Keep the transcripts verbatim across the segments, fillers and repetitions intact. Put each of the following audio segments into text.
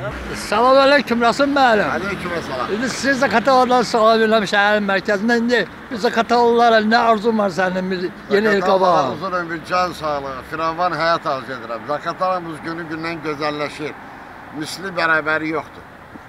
Salam aleyküm Rasim müəllim. Aleyküm selam. İndi siz Zakatalılardan salam verirəm şəhərin mərkəzində. İndi biz Zakatalılara nə arzun var sənin bir yeni il qabağa? Uzun ömür, can sağlığı, firavan həyat arzu edirəm. Zakatalımız günü gündən gözəlləşir. Misli bərabəri yoxdur.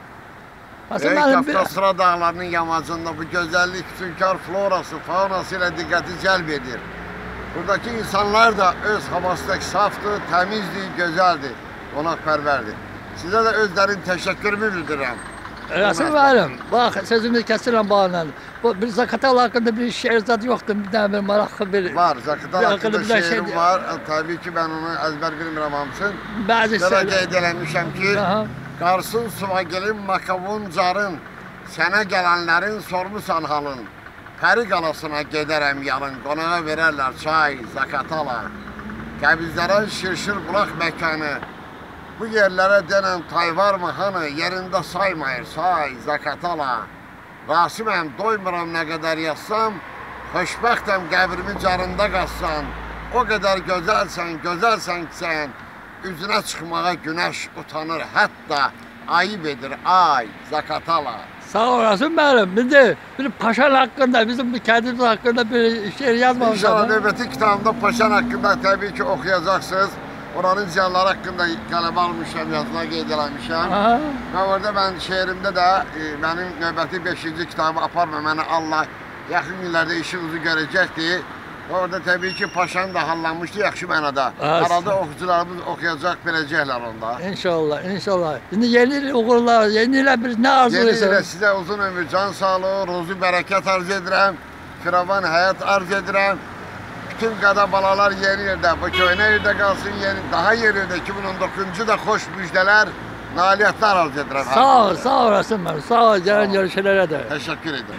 Böyük Qafqasıra dağlarının yamacında bu gözəllik, füsunkar florası, faunası ilə diqqəti cəlb edir. Buradakı insanlar da öz havasındakı safdır, təmizdir, gözəldir, qonaqpərvərdir. Sizə də özlərin təşəkkürümü bildirirəm. Rasim müəllim, bax sözümü kəsirəm bağla. Bu bir Zakatal haqqında bir şeir zad yoxdur, bir dənə bir maraqlı bir... Var, Zakatal haqqında şeirim var. Təbii ki, mən onu əzbər bilmirəm hamısın. Bəzi şeylər... Belə qeyd eləmişəm ki, Qarsın Suvagelin, Makavun, Carın, sənə gələnlərin sormusan halın. Pəri qalasına gedərəm yalın, qonağa verərlər çay, Zakatala. Qəbizlərə şirşir bulaq məkanı. Bu yerlərə denən tay varmı hanı, yerində saymayır say, Zakatala. Rasiməm, doymuram nə qədər yazsam, xoşbəxtəm qəbrimi carında qazsan. O qədər gözəlsən, gözəlsən ki sən, üzünə çıxmağa günəş utanır, hətta ayıb edir ay, Zakatala. Sağ olasın müəllim, indi bir Paşan haqqında, bizim bir kəndimiz haqqında bir şeir yazmamışam. İnşallah növbəti kitabımda Paşan haqqında təbii ki oxuyacaqsınız. Oranın ziyanları haqqında qələbə almışam, yazılar qeyd eləmişəm. Və orada mən şeirimdə də e, mənim növbəti beşinci kitabı aparma mənə Allah yaxın günlərdə işi uzu görəcəkdir. Orada təbii ki Paşan da hallanmışdı yaxşı mənada. Arada oxucularımız oxuyacaq, biləcəklər onda. İnşallah, inşallah. İndi yeni il uğurlar, yeni ilə bir nə arzu edirsən? Yeni ilə sizə uzun ömür, can sağlığı, ruzu bərəkət arz edirəm. Firavan həyat arz edirəm. Bütün qada balalar yeni yerdə, bu köynə yerdə qalsın, yeni, daha yeni yerdə iki min on doqquzuncu da xoş müjdələr, nailiyyətlər arz edirəm. Sağ ol, sağ olasın mən, sağ ol, gələn görüşələrə də. Təşəkkür edirəm.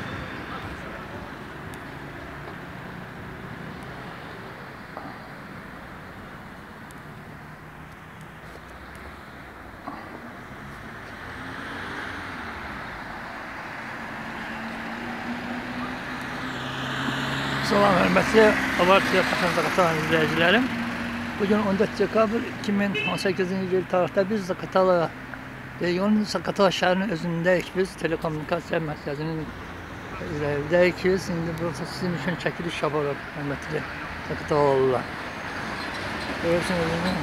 Salam hörmətli Avartiya Paşan Zakatalan izləyicilərim. Bugün on dörd dekabr iki min on səkkizinci il tarixdə biz Zakatala regionun Zakatala şəhərinin özündəyik biz. Telekommunikasiya mərkəzinin üzərindəyik biz. İndi burası sizin üçün çəkiliş yapılır hörmətli Zakatalalılar. Görürsünüz indi.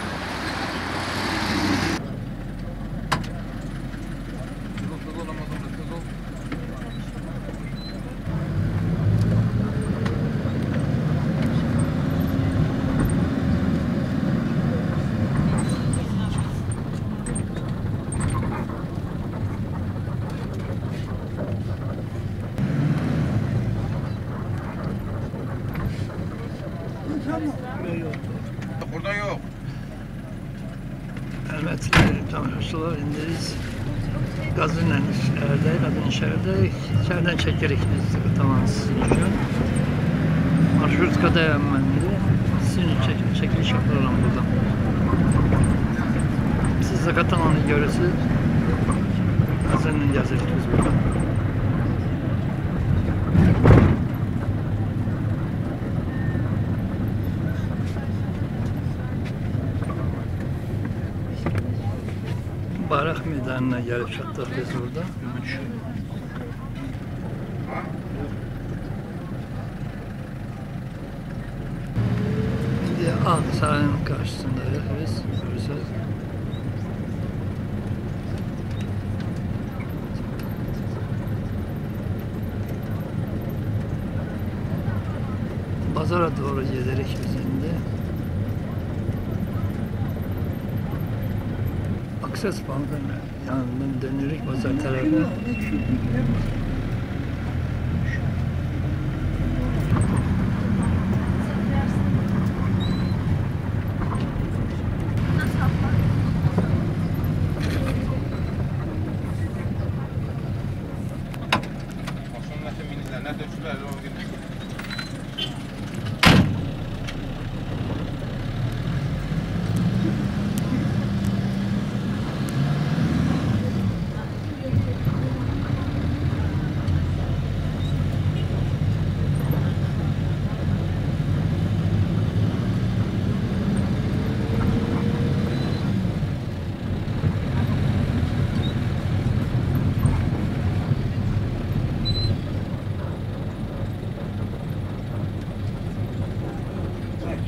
Burada yok. Hörmətli tamaşaçılar, indi biz Qazınla şəhərdəyik, Qazın şəhərdəyik. Şəhərdən çəkirik biz tamam sizin üçün. Marşrutkadayım mən indi. Sizin üçün çəkiliş yapıram buradan. Siz Zakatalanı görürsünüz. Qazınla gəzirik biz buradan. Bayraq meydanına gəlib çatdıq biz burada. İndi Ağsarayın qarşısındayıq biz, görürsünüz. Bazara doğru gedirik biz indi. Akses Bank'ın yanından dönürük bazar tarafına.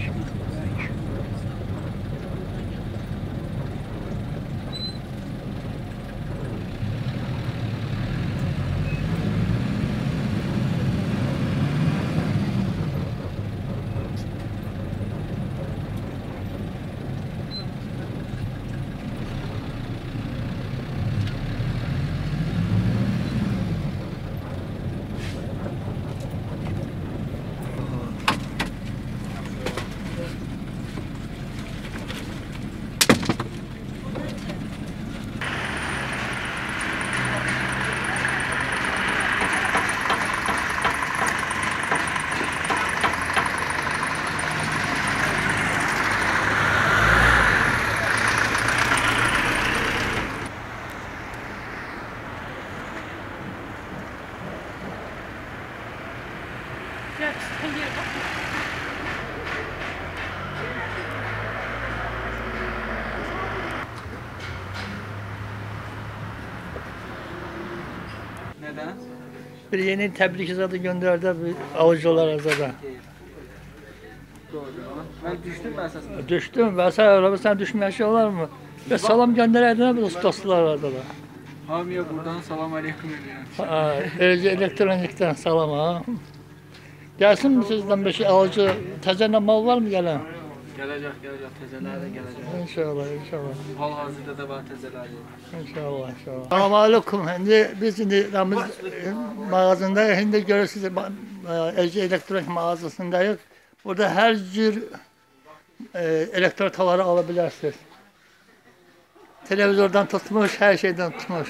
Neden? Bir yeni tebrik zaten gönderdi bir avucular zaten. Doğru. Ben düştüm ben esasında. Düştüm. Ben sana öyle sen düşmeyen şey olur mu? Ve salam göndererdin bir dostlar vardı da. Hamiye buradan salam aleyküm ediyorum. Aa, Önce elektronikten salam ha. Gelsin mi sizden bir şey alıcı? Tezene mal var mı gelen? Gelecek gelecek tezeler de gelecek. İnşallah inşallah. Hal hazırda da var tezeler. İnşallah inşallah. Selamun aleyküm. Şimdi biz şimdi Ramiz e, mağazında şimdi görürsünüz Ece Elektronik mağazasındayız. Burada her tür e, elektrik tavarı alabilirsiniz. Televizyondan tutmuş, her şeyden tutmuş.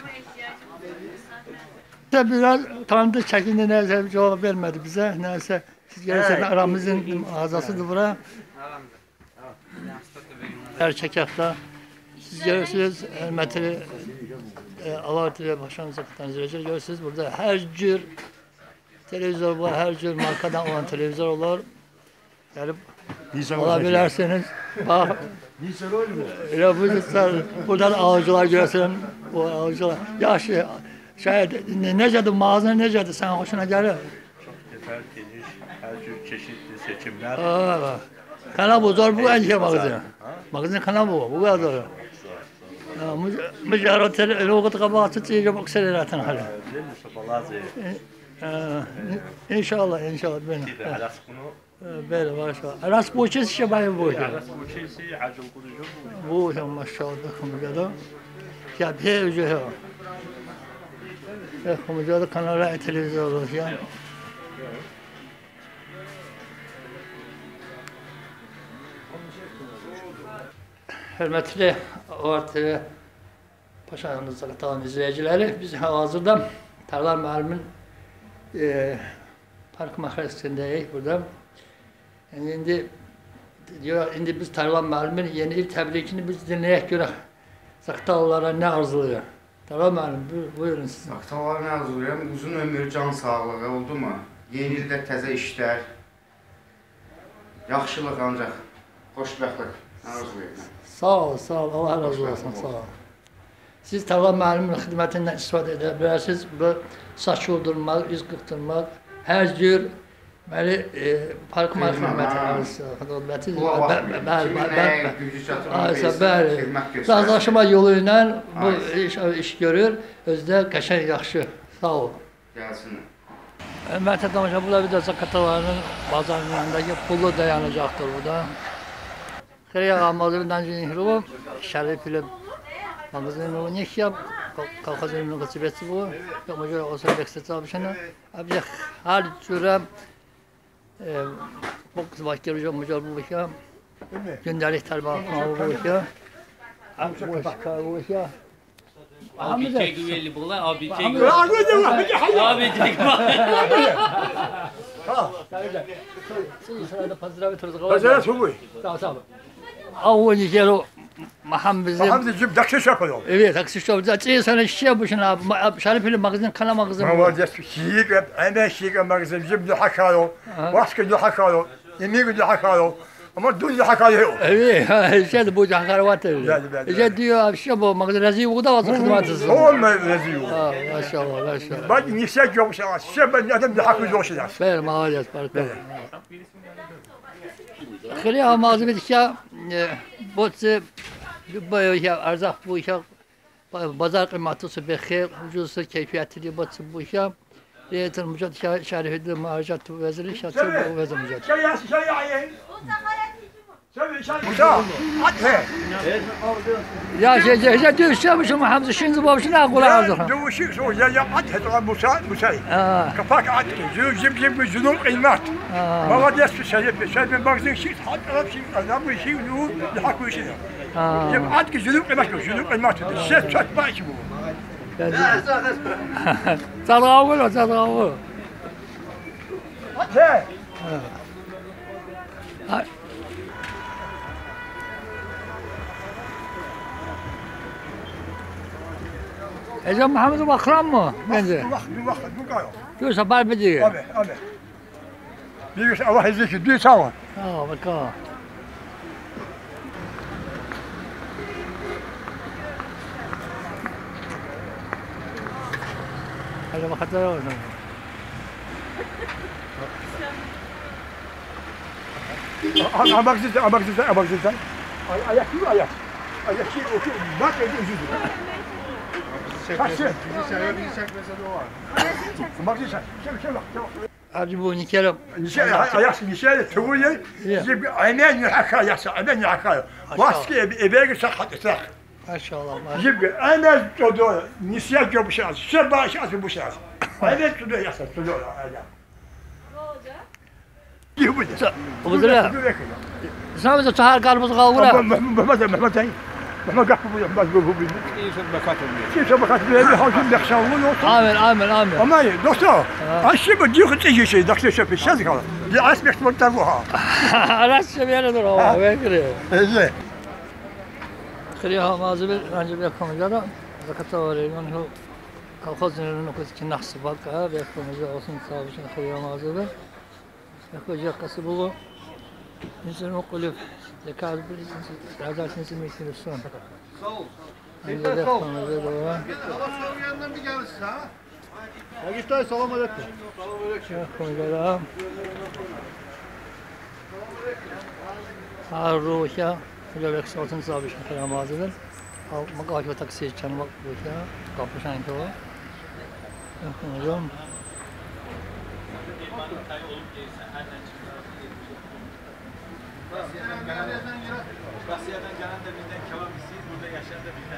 İşte biraz tanıdı, çekindi, neyse cevap vermedi bize. Neyse siz gelirseniz aramızın mağazasıdır bura. Erçekak'ta. Siz görürsünüz, hürmetli e, Avartı Başkanımıza katılacak. Görürsünüz burada her tür televizyon var, her tür markadan olan televizyon olur. Yani alabilirsiniz. Bak, öyle buyursa buradan avcılar görürsün, bu avcılar. Ya şey, şey ne, necedir, mağazına necedir, sen hoşuna gelir. Yeter, geniş, her tür çeşitli seçimler. Aa, kana bu zor, bu en şey magazin. Magazin kana bu, bu kadar zor. Mücadele öyle o kadar kabahatı çiğce bak seyreten hala. Mustafa Lazi. İnşallah, inşallah benim. Alas bunu. Böyle maşallah. Aras bu çiz şey bayım bu. Alas bu şeysi acil kurucu Bu hem maşallah kumcada. Ya bir ucu ya. Ya kumcada kanala televizyon olur ya. Hürmetli Avartı Paşa'nızla katılan izleyicileri, biz hazırda Tarlar Mahalli'nin e, park mahallesindeyiz burada. Yani şimdi diyor, şimdi biz Tarlar Mahalli'nin yeni il tebrikini biz dinleyek göre Zaktalılara ne arzuluyor? Tarlar Mahalli, buyurun siz. Zaktalılara ne arzuluyorum? Uzun ömür, can sağlığı oldu mu? Yeni ildə təzə işlər, yaxşılıq ancaq, xoşbəxtlik arzuluyorum. Sağ ol, sağ ol. Allah razı olsun, sağ ol. Siz Tarlar Mahalli'nin hizmetinden istifade edebilirsiniz. Bu saç uldurmak, iz kıktırmak, her tür böyle e, park marifetini hizmeti. Bu vaxt kiminə gücü çatırmaq xidmət göstərir. Razılaşma yoluyla bu iş, iş görür. Özde qəşəng yaxşı. Sağ ol. Gəlsin. Hürmetli tamaşa, burada bir de Zakatalarının bazarının yanındaki pullu dayanacaktır burada. Xeyr ağamazından cinhru, şerif ile magazinin o ne yap, kalkazının kasibesi bu. Yok mu olsa bekset abişana. Abi her türlü bu kız başka bir şey mucal bu şey. Gündelik terbiye bu şey. Abi bu şey. Abi tek üyeli bunlar, abi tek üyeli. Abi tek Ha, sadece. Siz sırada pazara bir Pazara sokuy. Tamam tamam. Avuni gelo maham bizim. Maham bizim taksi yapıyor. Evet, taksi şoförü. Çiğ sana şişe yapışın abi. Şerifli magazin, kana magazin. Ma var des şiik, ana şiik magazin bizim de hakalo. Başka de hakalo. Yemeği de hakalo. Ama dünya hakaye yok. Evet, şey bu cahkaravat evi. Bəli, bəli, İşte diyor abi şey bu magazin bu da var kızmatısı. Olma rezil yok. Ha, maşallah, maşallah. Bak yüksek yok şey. Şey ben adam da hakkı yok şey. Ver mağaziyet farkı. Xeyli amazı bir şey bu bu ya arzak bu ya bazar kıymatı bexer ucuz keyfiyetli bu bu ya Reytin mücadele şerifinde marjat vezili şatı bu vezil mücadele. Şey ya şey ya ye. Şey şey. Musa. At he. Ya şey şey şey diyor şey bu şu Muhammed şimdi bu şu ne kula arzak. Du şey so ya ya at he tamam Musa Musa. Aa. Kapak at. Zü zim zim zunul kıymat. Baba diye şey şey şey ben baksın şey hat arap şey adam bu şey nu hakkı şey. Aa. Zim at ki zunul kıymat yok zunul kıymat. Şey çok baş bu. Zargavul zargavul. At he. Ece Muhammed Bakran mı? Bence. Bak bak bu kayo. Diyorsa bar bediyor. Abi abi. Bir şey Allah izin diyor sağ ol. Aa bakalım. Hadi bakalım. Amak sizden, amak sizden, amak sizden. Ayak yok ayak. Ayak şey o bak edin üzüldü. Kaçın. Bizi seviyor, bizi çekmese de o var. Amak sizden. Şey şey bak. Hadi bu nikelim. Nişe ayak nişe tövüye. Yip aynen yaka yasa, aynen yaka. Baskı ebe gitse hatta. Maşallah. Yip aynen todo nişe göbüşaz. Şey baş az bu şey. Aynen todo yasa, todo aynen. Yip bu. Bu da. Sen bize çağır karpuz kavura. Mehmet Mehmet Mehmet. Mehmet kapı bu yapmaz bu bu. İyice bakat oluyor. Kimse bakat bir hakim bekşavlu yok. Amin amin amin. Ama dostum, aşçı bu diyor ki şey, dakika şöpe şey kalır. Bir aspekt var da bu ha. Araç seviyene dur o. Bekle. Evet. خليها مازبل رانجب يكون جرا زكاة وريون هو كالخوز نرنو كذا كنحس باقة بيكون جرا وصن صابش خليها مازبل يكون جرا كسبوه إنسان مقلب لكاد بليس هذا سنسي ميكين السون إذا بيكون جرا Yanından bir gelirsin ha. Agistay selam aleyküm. يكون جرا هاروشة إذا بيكون وصن صابش خليها مازبل أو مقاش وتكسير كان وقت وكذا قابوشان كوا يكون جرا Rusya'dan gelen de bizden kebap isteyiz, burada yaşayan da bizden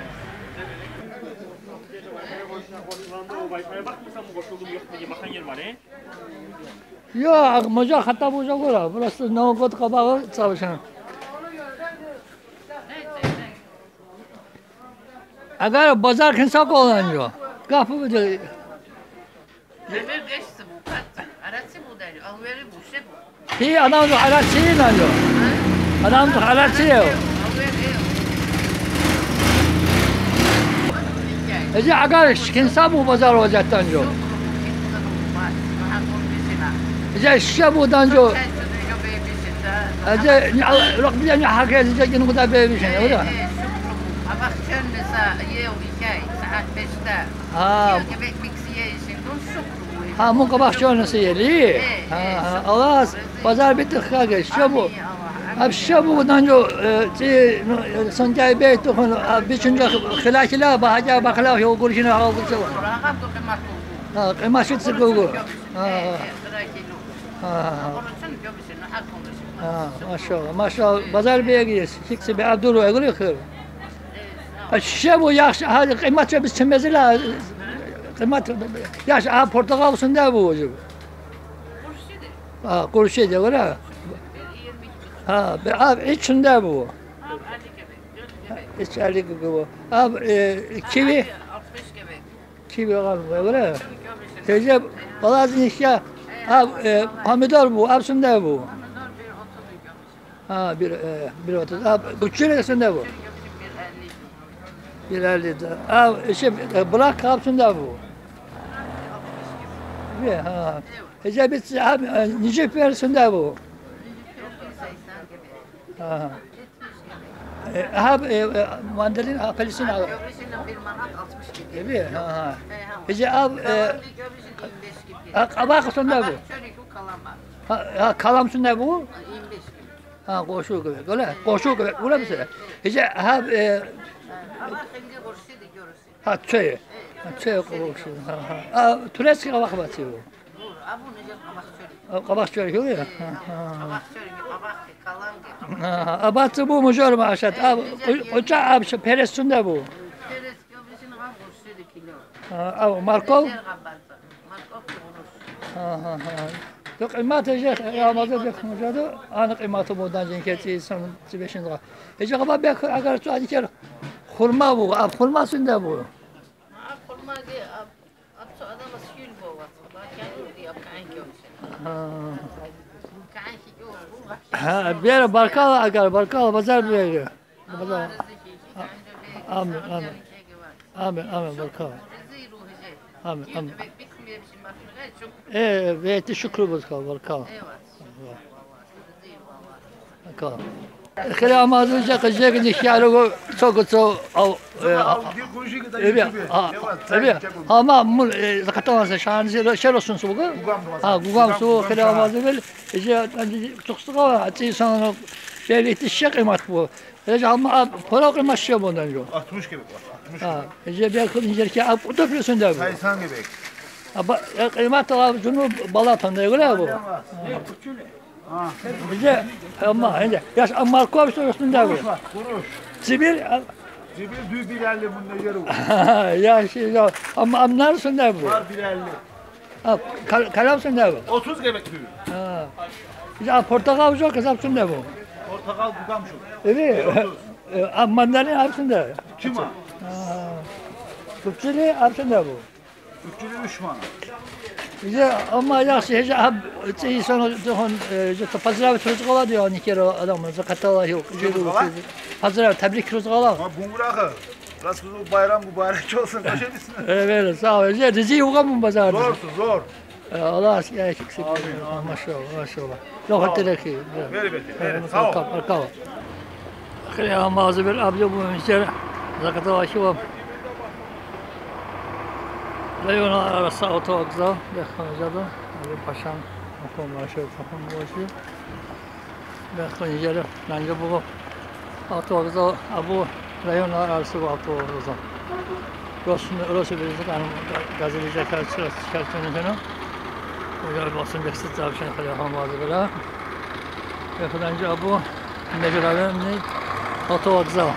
Ya moja hatta moja gora. Burası ne okut kabağı çalışan. Eğer bazar kinsak olanıyor. Kapı bir de. Ömür geçti bu kat. Arası bu deniyor. Alveri bu şey bu. Ki adam da alatçı inanıyor. Adam da alatçı yok. Alveri. Ece eğer kinsak bu bazar olacaktan yok. Ece şişe budan yok. Ece rakbiye ne hakkı edecek yine kadar bir şey öyle. Ama kendisi yiyor hikaye saat beşte. Ha. Yemek miksiye için don şükür. Ha mu kabak şöyle yeli. Ha Allah pazar bitti kage şu bu. Ab şu budan yok. Ti sonjay bey to biçince khilakila bahaca bakla yok kurşuna aldı çalı. Rakam da kıymat oldu. Ha kıymaşıt sıkıldı. Ha. Ha. Ha, maşallah, maşallah. Bazar beye gidiyoruz. Hikse bir Abdülü ögülü kır. Şişe bu yaxşı, hadi kıymatça biz çimezile. Kıymat, yaxşı, ha portakal üstünde bu hocam. Ha, kurşu diyor öyle. Ha, abi içinde bu. İç elli gibi bu. Abi kivi. Kivi kalmıyor öyle. Teyze, balazın işe. Ha, pomidor bu, hepsinde bu. Ha, bir, e, bir otuz. Ha, küçük üstünde bu. Bir elli de. Ha, şey, bırak hepsinde bu. Bir, ha. Ece bir, ha, Nicip versiyonda bu. Ha. E, ha, e, e, mandalin, apelsin al. Göbüşünün bir manat altmış gibi. Evi, ha ha. He, ha. Ece ab, e, Kalan bir göbüşün yirmi beş gibi. ha, kabak sonda bu. Kabak çörek bu kalama. Ha, ha kalam sonda bu. yirmi beş gibi. Ha, koşu gibi. Öyle, koşu gibi. Öyle mi söyle? Ece ha, e, Kabak şimdi kurşuydu görürsün. ha, çöy. Ha, çöy koşu. Ha, ha. Ha, Tureski kabak batıyor. Vur. Ha bu nece kabak çörek. Ha, kabak çöy oluyor. Ha, Kabak çörek, kabak ki, kalan ki, kabak. ha. Ha, abatı bu mucur mu aşağı? Ha, oca abi şu peres sonda bu. Teres göbüşünün ha kurşuydu kilo. Ha, ha, Markov. Tezer kabardı. Markov ki kuruş. Ha ha ha. Yok kıymatı ece Ramazan bir kıymatı anı kıymatı bundan cenketi insanın beşin lira. Ece kabak bir agar şu adiker hurma bu, ab hurma sünde bu. Ha kurma ki, apso adama sül bu var. Bak yani diyor kanki göbüşün. Ha. Kanki yok. Ha, bir yere barkal agar barkal pazar bir yere. Pazar. Allah rızık için. Amin amin. Amin amin barkal. Rızık ruhu şey. Amin amin. Bitmiyor bir şey bakmıyor. Çok E ve etti şükür barkal barkal. eyvallah. Barkal. Kere amazıca kızcak nişyalı bu çok çok av. Evet, ha, evet. Ama mul zakatı şansı şey olsun su bu. Ha, gugam su kere amazı vel. Ece çok sık var. Atı sana belli şey kıymat bu. Ece ama para kıymat şey bundan yok. altmış gibi var. Ha, Ece bir kız incerki ab o da biliyorsun da bu. Saysan gibi. Ama kıymat da cunu balatan da öyle bu. Ece ama ece yaş Markov üstünde bu. Kuruş. Sibir Cibil düğ bir elli bunda yeri var. ya şey ya ama amlar üstünde bu. Var bir elli. Ha, kal kalam üstünde bu. otuz gebek düğü. Ha. Ya portakal yok kasap üstünde bu. Portakal budam şu. Evet. Mandalina üstünde. Kim ha? Kıpçılı üstünde bu. Üçlü üç man. Bize ama ya şey ab şey sonra don je pazara bir çocuk ola diyor ni kere adamın zakatala yok. Pazara tebrik çocuk ola. Ama bungurakı. Rasıl bayram mübarek olsun. Kaç edisin? Evet sağ ol. Je dizi yok mu pazarda? Zorsun zor. Allah aşkına eksik. Maşallah maşallah. Lokat tereki. Ver beti. Ver. Sağ ol. Sağ ol. Kıya mazı bir abla bu işler zakatala şu. Leyon arası otogzal yakıncadı. Ali Paşam okul başı takım başı. Yakıncadı. Bence bu otogzal bu leyon arası otogzal. Rosun orası bir zaman gazeteci karşı çıkartını falan. Uyar basın beksit tavşan falan bazı böyle. Yakınca bu Necra'nın otogzal.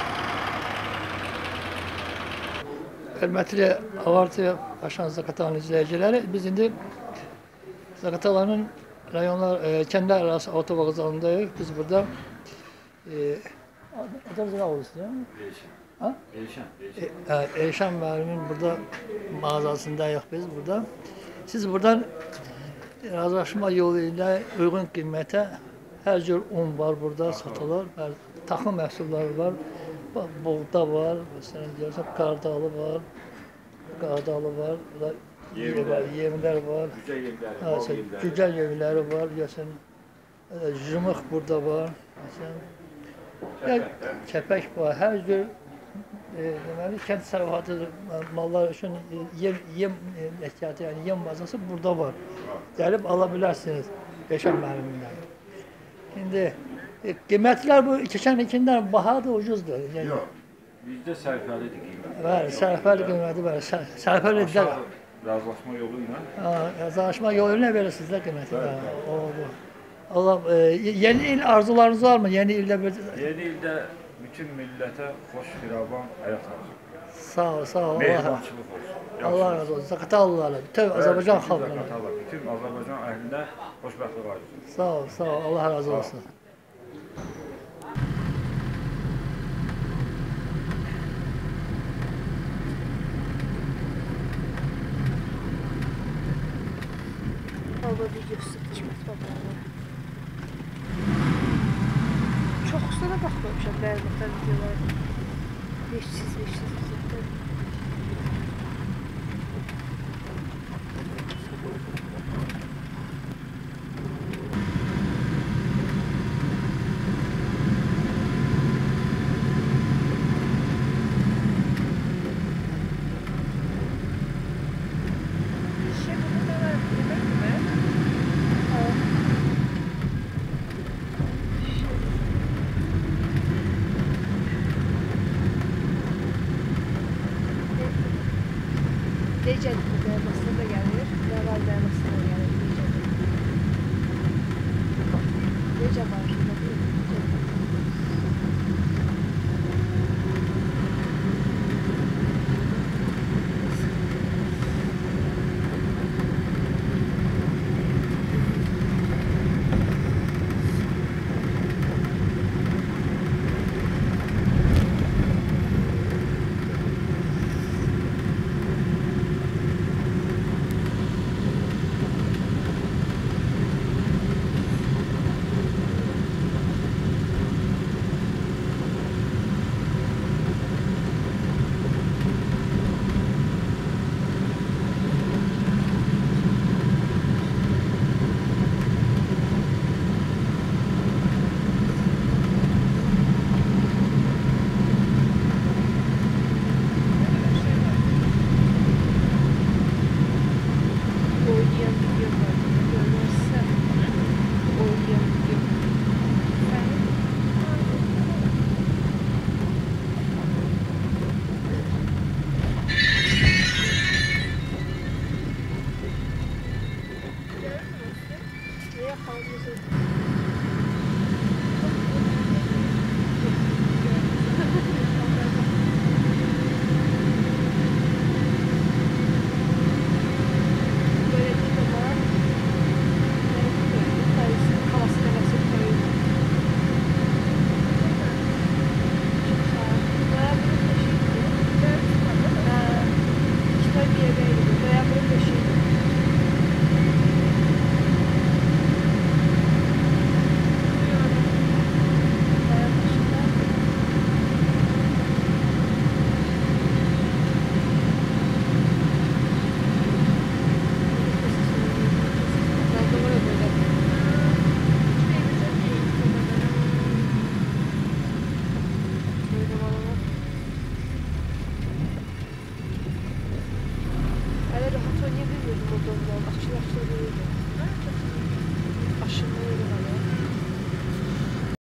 Hürmetli Avartı Başkan Zakatalan izleyicileri, biz şimdi Zakatalan'ın rayonlar, e, kendi arası otobagazalındayız. Biz burada e, adı ne olursa değil mi? Ha? Erişan. E, Erişan Mağarı'nın burada mağazasındayız biz burada. Siz buradan razılaşma yoluyla uygun kıymete her tür un var burada satılır. Her, takım məhsulları var. Buğda var, mesela diyorsak kardalı var, kardalı var, burada yemler var, yemler var, güzel yemleri var, mesela jımık burada var, mesela ya, kepek var, her tür e, deməli kənd sərvəti mallar üçün yem yem ehtiyatı, yani yem bazası burada var. Gəlib ala bilərsiniz Yaşam müəllimdən. Şimdi e, kıymetler bu geçen ikinden baha da ucuzdu. Yani, Yok. Bizde sərfəlidir qiymət. var, sərfəli kıymeti var. Sər, sərfəli de. Razılaşma yoluyla. Razılaşma yoluyla verirsiniz de kıymeti. Ha, o, bu. Allah, e, yeni il arzularınız var mı? Yeni ilde bir... Yeni ildə bütün millətə xoş firavan həyat arzulayır. Sağ ol, sağ ol. Allah, Mehribançılıq olsun. Allah razı olsun. Zakatalılarla, bütün Azerbaycan halkına. Bütün Azərbaycan əhlinə xoşbəxtlik arzulayır. Sağ ol, sağ ol. Allah razı olsun. Baba videosu hikmət babaları. Çoxusuna baxmamışam bərbətən videoları. beş yüz beş yüz izlətlər. Necə dayanmasına da gəlir, nə var dayanmasına da gəlir. Necə? Necə var?